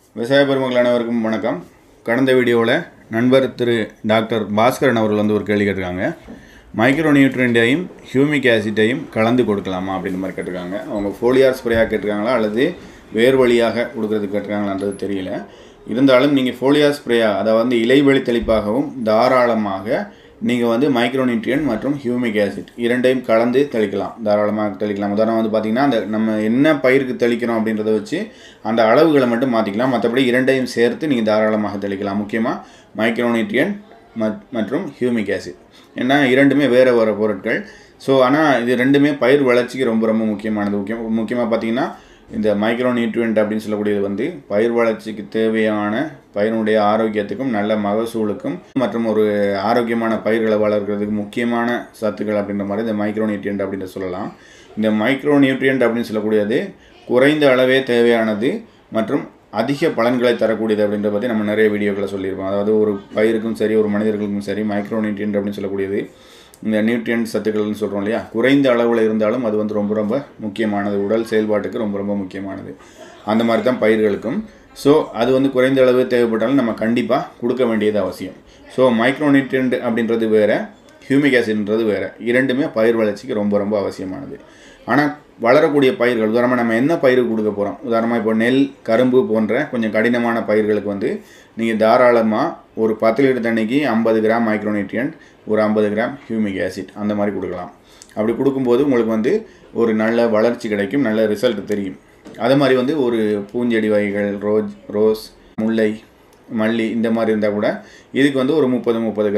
விவசாய பெருமக்கள் அனைவருக்கும் வணக்கம். கடந்த வீடியோவில் நண்பர் திரு டாக்டர் பாஸ்கரன் அவர்கள் வந்து ஒரு கேள்வி கேட்டிருக்காங்க. மைக்ரோ நியூட்ரியண்டையும் ஹியூமிக் ஆசிட்டையும் கலந்து கொடுக்கலாமா அப்படின்ற மாதிரி கேட்டிருக்காங்க. அவங்க ஃபோலியார் ஸ்ப்ரேயாக கேட்டிருக்காங்களா அல்லது வேர் வழியாக கொடுக்கறதுக்கு கேட்டிருக்காங்களான்றது தெரியல. இருந்தாலும் நீங்கள் ஃபோலியார் ஸ்ப்ரேயாக, அதாவது இலைவெளி தெளிப்பாகவும் தாராளமாக நீங்கள் வந்து மைக்ரோ நியூட்ரியன்ட் மற்றும் ஹியூமிக் ஆசிட் இரண்டையும் கலந்து தெளிக்கலாம், தாராளமாக தெளிக்கலாம். உதாரணம் வந்து பார்த்திங்கன்னா, அந்த நம்ம என்ன பயிருக்கு தெளிக்கிறோம் அப்படின்றத வச்சு அந்த அளவுகளை மட்டும் மாற்றிக்கலாம். மற்றபடி இரண்டையும் சேர்த்து நீங்கள் தாராளமாக தெளிக்கலாம். முக்கியமாக மைக்ரோ நியூட்ரியன்ட் மற்றும் ஹியூமிக் ஆசிட், ஏன்னா இரண்டுமே வேறு வேறு பொருட்கள். ஸோ ஆனால் இது ரெண்டுமே பயிர் வளர்ச்சிக்கு ரொம்ப ரொம்ப முக்கியமானது. முக்கியமாக பார்த்திங்கன்னா, இந்த மைக்ரோ நியூட்ரியன்ட் அப்படின்னு சொல்லக்கூடியது வந்து பயிர் வளர்ச்சிக்கு தேவையான பயிரினுடைய ஆரோக்கியத்துக்கும் நல்ல மகசூலுக்கும் மற்றும் ஒரு ஆரோக்கியமான பயிர்களை வளர்க்கிறதுக்கு முக்கியமான சத்துக்கள் அப்படின்ற மாதிரி இந்த மைக்ரோ நியூட்ரியன்ட் அப்படின்னு சொல்லலாம். இந்த மைக்ரோ நியூட்ரியன்ட் அப்படின்னு சொல்லக்கூடியது குறைந்த அளவே தேவையானது மற்றும் அதிக பலன்களை தரக்கூடியது அப்படின்றத பற்றி நம்ம நிறைய வீடியோக்களை சொல்லியிருக்கோம். அதாவது ஒரு பயிருக்கும் சரி ஒரு மனிதர்களுக்கும் சரி மைக்ரோ நியூட்ரியன்ட் அப்படின்னு சொல்லக்கூடியது, இந்த நியூட்ரியன்ட் சத்துக்கள்னு சொல்கிறோம் இல்லையா, குறைந்த அளவில் இருந்தாலும் அது வந்து ரொம்ப ரொம்ப முக்கியமானது, உடல் செயல்பாட்டுக்கு ரொம்ப ரொம்ப முக்கியமானது. அந்த மாதிரி தான் பயிர்களுக்கும். ஸோ அது வந்து குறைந்த அளவு தேவைப்பட்டாலும் நம்ம கண்டிப்பாக கொடுக்க வேண்டியது அவசியம். ஸோ மைக்ரோ நியூட்ரியன்ட் அப்படின்றது வேறு, ஹியூமிக் ஆசிட்ன்றது வேறு. இரண்டுமே பயிர் வளர்ச்சிக்கு ரொம்ப ரொம்ப அவசியமானது. ஆனால் வளரக்கூடிய பயிர்கள், உதாரணமாக நம்ம என்ன பயிர் கொடுக்க போகிறோம், உதாரணமாக இப்போ நெல், கரும்பு போன்ற கொஞ்சம் கடினமான பயிர்களுக்கு வந்து நீங்கள் தாராளமாக ஒரு 10 லிட்டர் தண்ணிக்கு 50 கிராம் மைக்ரோ நியூட்ரியன்ட், ஒரு 50 கிராம் ஹியூமிக் ஆசிட் அந்த மாதிரி கொடுக்கலாம். அப்படி கொடுக்கும்போது உங்களுக்கு வந்து ஒரு நல்ல வளர்ச்சி கிடைக்கும், நல்ல ரிசல்ட் தெரியும். அதே மாதிரி வந்து ஒரு பூஞ்செடி வகைகள், ரோஸ், முல்லை, மல்லி இந்த மாதிரி இருந்தால் கூட இதுக்கு வந்து ஒரு 30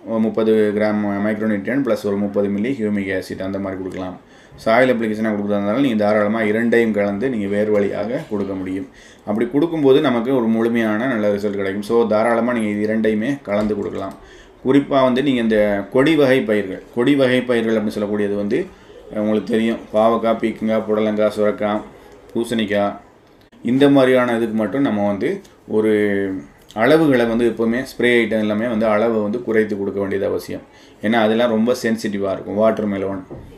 கிராம் மைக்ரோ நியூட்ரியன்ட் ப்ளஸ் ஒரு 30 மில்லி ஹியூமிக் ஆசிட் அந்த மாதிரி கொடுக்கலாம். சாயில் அப்ளிகேஷனாக கொடுக்குறதுனால நீங்கள் தாராளமாக இரண்டையும் கலந்து நீங்கள் வேறு வழியாக கொடுக்க முடியும். அப்படி கொடுக்கும்போது நமக்கு ஒரு முழுமையான நல்ல ரிசல்ட் கிடைக்கும். ஸோ தாராளமாக நீங்கள் இது இரண்டையுமே கலந்து கொடுக்கலாம். குறிப்பாக வந்து நீங்கள் இந்த கொடி வகை பயிர்கள் அப்படின்னு சொல்லக்கூடியது வந்து உங்களுக்கு தெரியும், பாவக்காய், பீக்கங்காய், புடலங்காய், சுரக்காய், பூசணிக்காய் இந்த மாதிரியான இதுக்கு மட்டும் நம்ம வந்து ஒரு அளவுகளை வந்து எப்போவுமே ஸ்ப்ரே ஐட்டம் எல்லாமே வந்து அளவை வந்து குறைத்து கொடுக்க வேண்டியது அவசியம். ஏன்னா அதெல்லாம் ரொம்ப சென்சிட்டிவாக இருக்கும். வாட்டர் மெலோன்,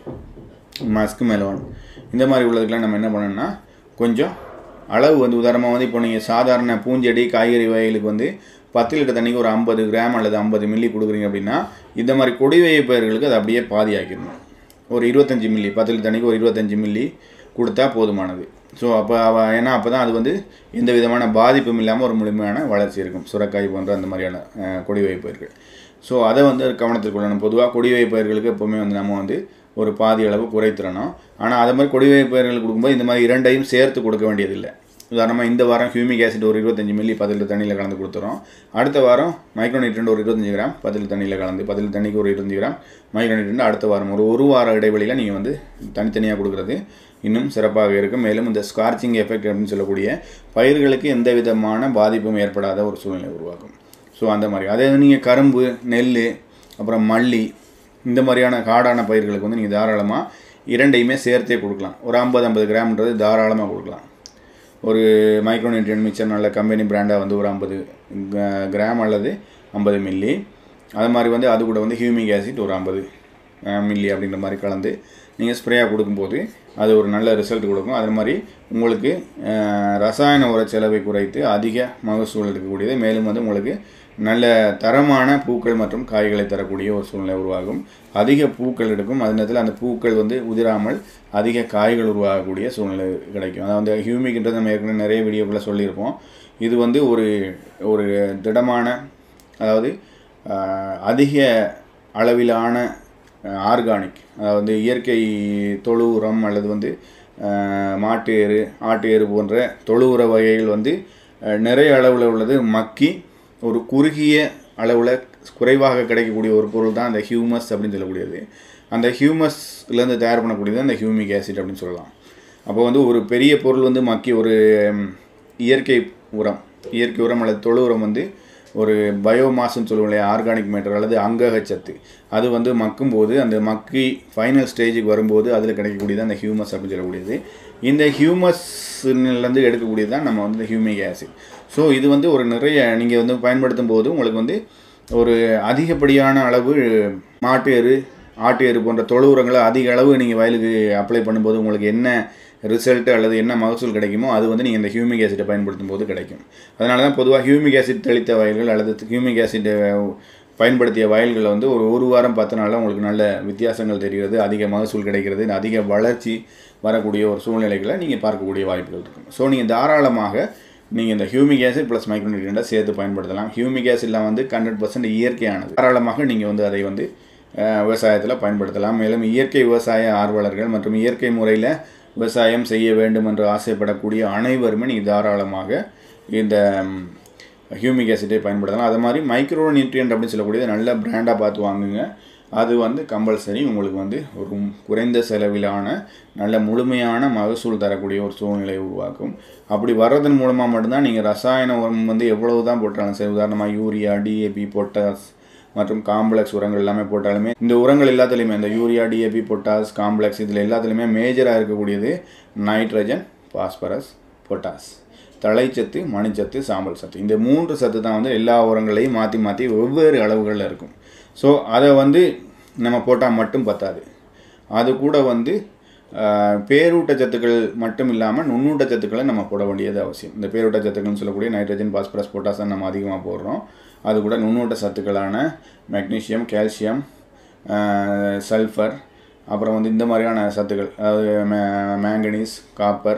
மஸ்க் மெலோன் இந்த மாதிரி உள்ளதுக்கெலாம் நம்ம என்ன பண்ணணும்னா கொஞ்சம் அளவு வந்து, உதாரணமாக வந்து இப்போ நீங்கள் சாதாரண பூஞ்செடி, காய்கறி வகைகளுக்கு வந்து 10 லிட்டர் தண்ணிக்கு ஒரு 50 கிராம் அல்லது 50 மில்லி கொடுக்குறீங்க அப்படின்னா, இந்த மாதிரி கொடி வகை பயிர்களுக்கு அது அப்படியே பாதி ஆக்கிடணும். ஒரு 25 மில்லி, 10 லிட்டர் தண்ணிக்கு ஒரு 25 மில்லி கொடுத்தா போதுமானது. ஸோ ஏன்னா அப்போ தான் அது வந்து எந்த விதமான பாதிப்பும் இல்லாமல் ஒரு முழுமையான வளர்ச்சி இருக்கும். சுரக்காய் போன்ற அந்த மாதிரியான கொடி வகை பயிர்கள். ஸோ அதை வந்து கவனத்தில் கொள்ளணும். பொதுவாக கொடி வகை பயிர்களுக்கு எப்போவுமே வந்து நம்ம வந்து ஒரு பாதி அளவு குறைத்திடணும். ஆனால் அதே மாதிரி கொடி வகை பயிர்களுக்கு கொடுக்கும்போது இந்த மாதிரி இரண்டையும் சேர்த்து கொடுக்க வேண்டியதில்லை. உதாரணமாக இந்த வாரம் ஹியூமிக் ஆசிட் ஒரு 25 மில்லி 10 லிட்டர் தண்ணியில் கலந்து கொடுத்துறோம். அடுத்த வாரம் மைக்ரோ நியூட்ரியன்ட் ஒரு 25 கிராம் 10 லிட்டர் தண்ணியில் கலந்து, 10 லிட்டர் தண்ணிக்கு ஒரு 25 கிராம் மைக்ரோ நியூட்ரியன்ட் அடுத்த வாரம் ஒரு வார இடைவெளியில் நீங்கள் வந்து தனித்தனியாக கொடுக்குறது இன்னும் சிறப்பாக இருக்கும். மேலும் இந்த ஸ்கார்ச்சிங் எஃபெக்ட் அப்படின்னு சொல்லக்கூடிய பயிர்களுக்கு எந்த விதமான பாதிப்பும் ஏற்படாத ஒரு சூழ்நிலை உருவாக்கும். ஸோ அந்த மாதிரி அதே நீங்கள் கரும்பு, நெல், அப்புறம் மல்லி இந்த மாதிரியான காடான பயிர்களுக்கு வந்து நீங்கள் தாராளமாக இரண்டையுமே சேர்த்தே கொடுக்கலாம். ஒரு 50 கிராம்ன்றது தாராளமாக கொடுக்கலாம். ஒரு மைக்ரோ நியூட்ரியன்ட் மிக்சர் நல்ல கம்பெனி பிராண்டாக வந்து ஒரு 50 கிராம் அல்லது 50 மில்லி, அது மாதிரி வந்து அது கூட வந்து ஹியூமிக் ஆசிட் ஒரு 50 மில்லி அப்படின்ற மாதிரி கலந்து நீங்கள் ஸ்ப்ரேயாக கொடுக்கும்போது அது ஒரு நல்ல ரிசல்ட் கொடுக்கும். அது மாதிரி உங்களுக்கு ரசாயன உர செலவை குறைத்து அதிக மகசூல் எடுக்கக்கூடியது, மேலும் வந்து உங்களுக்கு நல்ல தரமான பூக்கள் மற்றும் காய்களை தரக்கூடிய ஒரு சூழ்நிலை உருவாகும். அதிக பூக்கள் எடுக்கும், அதே நேரத்தில் அந்த பூக்கள் வந்து உதிராமல் அதிக காய்கள் உருவாகக்கூடிய சூழ்நிலை கிடைக்கும். அதாவது வந்து ஹியூமிக்ன்றது நம்ம ஏற்கனவே நிறைய வீடியோக்களை சொல்லியிருப்போம். இது வந்து ஒரு திடமான, அதாவது அதிக அளவிலான ஆர்கானிக், அதாவது இயற்கை தொழு உரம் அல்லது வந்து மாட்டு எரு, ஆட்டு எரு போன்ற தொழு உர வகைகள் வந்து நிறைய அளவில் உள்ளது மக்கி ஒரு குறுகிய அளவில் குறைவாக கிடைக்கக்கூடிய ஒரு பொருள் தான் அந்த ஹியூமஸ் அப்படின்னு சொல்லக்கூடியது. அந்த ஹியூமஸ்லேருந்து தயார் பண்ணக்கூடியது அந்த ஹியூமிக் ஆசிட் அப்படின்னு சொல்லலாம். அப்போ வந்து ஒரு பெரிய பொருள் வந்து மக்கி ஒரு இயற்கை உரம் அல்லது தொழு உரம் வந்து ஒரு பயோமாஸ்ன்னு சொல்லுவோம் இல்லையா, ஆர்கானிக் மேட்டர் அல்லது அங்ககச்சத்து, அது வந்து மக்கும்போது அந்த மக்கி ஃபைனல் ஸ்டேஜுக்கு வரும்போது அதில் கிடைக்கக்கூடியது அந்த ஹியூமஸ் அப்படின்னு சொல்லக்கூடியது. இந்த ஹியூமஸ்லேருந்து எடுக்கக்கூடியது தான் நம்ம வந்து இந்த ஹியூமிக் ஆசிட். ஸோ இது வந்து ஒரு நிறைய நீங்கள் வந்து பயன்படுத்தும் போது உங்களுக்கு வந்து ஒரு அதிகப்படியான அளவு மாட்டு எரு, ஆட்டு எரு போன்ற தொழு உரங்களை அதிக அளவு நீங்கள் வயலுக்கு அப்ளை பண்ணும்போது உங்களுக்கு என்ன ரிசல்ட் அல்லது என்ன மகசூல் கிடைக்குமோ அது வந்து நீங்கள் இந்த ஹியூமிக் ஆசிட்டை பயன்படுத்தும் போது கிடைக்கும். அதனால தான் பொதுவாக ஹியூமிக் ஆசிட் தெளித்த வயல்கள் அல்லது ஹியூமிக் ஆசிட் பயன்படுத்திய வயல்களில் வந்து ஒரு வாரம் 10 நாளில் உங்களுக்கு நல்ல வித்தியாசங்கள் தெரிகிறது, அதிக மகசூல் கிடைக்கிறது, அதிக வளர்ச்சி வரக்கூடிய ஒரு சூழ்நிலைகளை நீங்கள் பார்க்கக்கூடிய வாய்ப்புகள் இருக்கும். ஸோ நீங்கள் தாராளமாக நீங்கள் இந்த ஹியூமிக் ஆசிட் ப்ளஸ் மைக்ரோநியூட்ரியண்ட்டை சேர்த்து பயன்படுத்தலாம். ஹியூமிக் ஆசிட்லாம் வந்து 100% இயற்கையானது. தாராளமாக நீங்கள் வந்து அதை வந்து விவசாயத்தில் பயன்படுத்தலாம். மேலும் இயற்கை விவசாய ஆர்வலர்கள் மற்றும் இயற்கை முறையில் விவசாயம் செய்ய வேண்டும் என்று ஆசைப்படக்கூடிய அனைவருமே நீங்கள் தாராளமாக இந்த ஹியூமிக் ஆசிட்டை பயன்படுத்தலாம். அது மாதிரி மைக்ரோ நியூட்ரியன்ட் அப்படின்னு சொல்லக்கூடியது நல்ல பிராண்டாக பார்த்து வாங்குங்க. அது வந்து கம்பல்சரி உங்களுக்கு வந்து ஒரு குறைந்த செலவிலான நல்ல முழுமையான மகசூல் தரக்கூடிய ஒரு சூழ்நிலையை உருவாக்கும். அப்படி வர்றதன் மூலமாக மட்டும்தான் நீங்கள் ரசாயன உரம் வந்து எவ்வளவு தான் போட்டாலும் சரி, உதாரணமாக யூரியா, டிஏபி, பொட்டாஸ் மற்றும் காம்ப்ளெக்ஸ் உரங்கள் எல்லாமே போட்டாலுமே இந்த உரங்கள் எல்லாத்துலேயுமே இந்த யூரியா, டிஏபி, பொட்டாஸ், காம்ப்ளெக்ஸ் இதில் எல்லாத்துலேயுமே மேஜராக இருக்கக்கூடியது நைட்ரஜன், பாஸ்பரஸ், பொட்டாஸ், தழைச்சத்து, மணிச்சத்து, சாம்பல் சத்து. இந்த 3 சத்து தான் வந்து எல்லா உரங்களையும் மாற்றி மாற்றி வெவ்வேறு அளவுகளில் இருக்கும். ஸோ அதை வந்து நம்ம போட்டால் மட்டும் பத்தாது. அது கூட வந்து பேரூட்டச்சத்துக்கள் மட்டும் இல்லாமல் நுண்ணூட்டச்சத்துக்களை நம்ம போட வேண்டியது அவசியம். இந்த பேரூட்டச்சத்துக்கள்னு சொல்லக்கூடிய நைட்ரஜன், பாஸ்பரஸ், பொட்டாஸ் நம்ம அதிகமாக போடுறோம். அது கூட நுண்ணூட்ட சத்துக்களான மெக்னீசியம், கால்சியம், சல்ஃபர், அப்புறம் வந்து இந்த மாதிரியான சத்துக்கள், அதாவது மேங்கனீஸ், காப்பர்,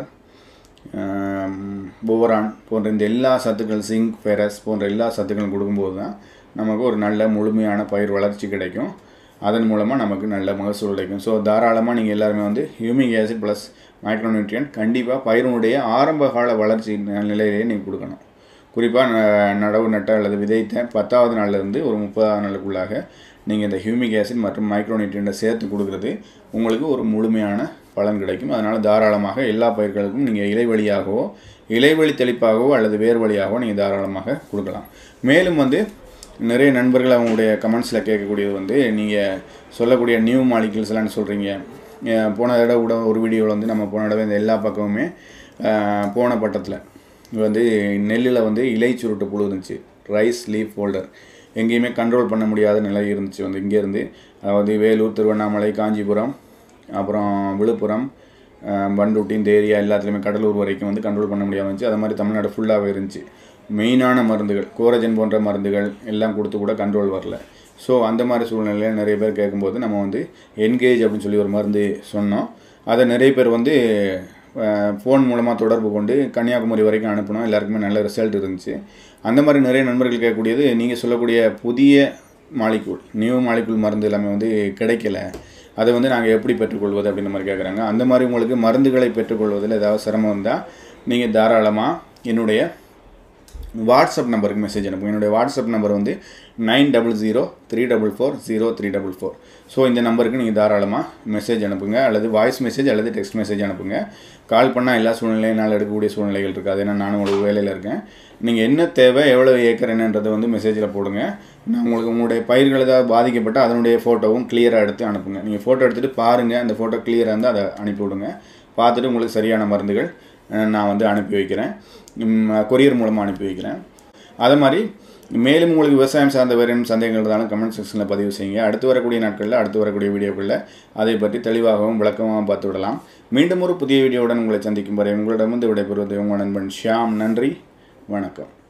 போரான் போன்ற இந்த எல்லா சத்துக்கள், சிங்க், ஃபெரஸ் போன்ற எல்லா சத்துக்களும் கொடுக்கும்போது தான் நமக்கு ஒரு நல்ல முழுமையான பயிர் வளர்ச்சி கிடைக்கும். அதன் மூலமாக நமக்கு நல்ல மகசூல் கிடைக்கும். ஸோ தாராளமாக நீங்கள் எல்லாருமே வந்து ஹியூமிக் ஆசிட் ப்ளஸ் மைக்ரோநியூட்ரியன்ட் கண்டிப்பாக பயிரினுடைய ஆரம்ப கால வளர்ச்சி நிலையிலேயே நீங்கள் கொடுக்கணும். குறிப்பாக நடவு நட்ட அல்லது விதைத்த 10வது நாள்லேருந்து ஒரு 30வது நாளுக்குள்ளாக நீங்கள் இந்த ஹியூமிக் ஆசிட் மற்றும் மைக்ரோநியூட்ரியண்ட்டை சேர்த்து கொடுக்குறது உங்களுக்கு ஒரு முழுமையான பலன் கிடைக்கும். அதனால் தாராளமாக எல்லா பயிர்களுக்கும் நீங்கள் இலைவழியாகவோ, இலைவழி தெளிப்பாகவோ அல்லது வேர் வழியாகவோ நீங்கள் தாராளமாக கொடுக்கலாம். மேலும் வந்து நிறைய நண்பர்கள் அவங்களுடைய கமெண்ட்ஸில் கேட்கக்கூடியது வந்து நீங்கள் சொல்லக்கூடிய நியூ மாலிக்யூல்ஸ்லாம் சொல்கிறீங்க. போன தடவை கூட ஒரு வீடியோவில் வந்து நம்ம போன தடவை இந்த எல்லா பக்கமுமே போன பட்டத்தில் வந்து நெல்லில் வந்து இலை சுருட்டு புழு இருந்துச்சு, ரைஸ் லீஃப் ஹோல்டர், எங்கேயுமே கண்ட்ரோல் பண்ண முடியாத நிலை இருந்துச்சு. வந்து இங்கேருந்து அதாவது வேலூர், திருவண்ணாமலை, காஞ்சிபுரம், அப்புறம் விழுப்புரம், பண்டூட்டி, இந்த ஏரியா எல்லாத்துலேயுமே கடலூர் வரைக்கும் வந்து கண்ட்ரோல் பண்ண முடியாமல் இருந்துச்சு. அது மாதிரி தமிழ்நாடு ஃபுல்லாகவே இருந்துச்சு. மெயினான மருந்துகள், கோரஜன் போன்ற மருந்துகள் எல்லாம் கொடுத்து கூட கண்ட்ரோல் வரல. ஸோ அந்த மாதிரி சூழ்நிலையில் நிறைய பேர் கேட்கும்போது நம்ம வந்து என்கேஜ் அப்படின்னு சொல்லி ஒரு மருந்து சொன்னோம். அதை நிறைய பேர் வந்து ஃபோன் மூலமாக தொடர்பு கொண்டு கன்னியாகுமரி வரைக்கும் அனுப்பினோம். எல்லாருக்குமே நல்ல ரிசல்ட் இருந்துச்சு. அந்த மாதிரி நிறைய நண்பர்கள் கேட்கக்கூடியது, நீங்கள் சொல்லக்கூடிய புதிய மாலிக்யூல், நியூ மாலிக்யூல் மருந்து எல்லாமே வந்து கிடைக்கல, அதை வந்து நாங்கள் எப்படி பெற்றுக்கொள்வது அப்படின்ற மாதிரி கேட்குறாங்க. அந்த மாதிரி உங்களுக்கு மருந்துகளை பெற்றுக்கொள்வதில் ஏதாவது சிரமம் இருந்தால் நீங்கள் தாராளமாக என்னுடைய வாட்ஸ்அப் நம்பருக்கு மெசேஜ் அனுப்புங்க. என்னுடைய வாட்ஸ்அப் நம்பர் வந்து 9003440344. ஸோ இந்த நம்பருக்கு நீங்கள் தாராளமாக மெசேஜ் அனுப்புங்க, அல்லது வாய்ஸ் மெசேஜ் அல்லது டெக்ஸ்ட் மெசேஜ் அனுப்புங்க. கால் பண்ணால் எல்லா சூழ்நிலையும் என்னால் எடுக்கக்கூடிய சூழ்நிலைகள் இருக்காது. ஏன்னா நானும் ஒரு வேலையில் இருக்கேன். நீங்கள் என்ன தேவை, எவ்வளோ ஏக்கர் என்னன்றதை வந்து மெசேஜில் போடுங்க. நான் உங்களுக்கு உங்களுடைய பயிர்கள் ஏதாவது பாதிக்கப்பட்டால் அதனுடைய ஃபோட்டோவும் கிளியராக எடுத்து அனுப்புங்க. நீங்கள் ஃபோட்டோ எடுத்துகிட்டு பாருங்கள், அந்த ஃபோட்டோ கிளியராக இருந்தால் அதை அனுப்பிவிடுங்க. பார்த்துட்டு உங்களுக்கு சரியான மருந்துகள் நான் வந்து அனுப்பி வைக்கிறேன், கொரியர் மூலமாக அனுப்பி வைக்கிறேன். அதே மாதிரி மேலும் உங்களுக்கு விவசாயம் சார்ந்த வேறு என்ன சந்தேகங்கள் இருந்தாலும் கமெண்ட் செக்ஷனில் பதிவு செய்யுங்க. அடுத்து வரக்கூடிய நாட்களில், அடுத்து வரக்கூடிய வீடியோக்களில் அதை பற்றி தெளிவாகவும் விளக்கமாகவும் பார்த்து விடலாம். மீண்டும் ஒரு புதிய வீடியோவுடன் உங்களை சந்திக்கும் வரை உங்களிடமிருந்து விடைபெறுவது உங்கள் நண்பன் ஷியாம். நன்றி, வணக்கம்.